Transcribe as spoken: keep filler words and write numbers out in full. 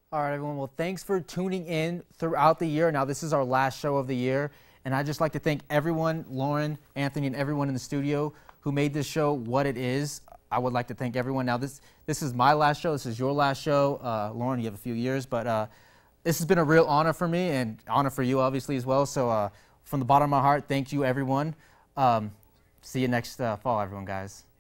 All right, everyone. Well, thanks for tuning in throughout the year. Now, this is our last show of the year, and I'd just like to thank everyone, Lauren, Anthony, and everyone in the studio who made this show what it is. I would like to thank everyone. Now, this this is my last show. This is your last show. Uh, Lauren, you have a few years, but uh, this has been a real honor for me and honor for you, obviously, as well. So uh, from the bottom of my heart, thank you, everyone. Um, see you next uh, fall, everyone, guys.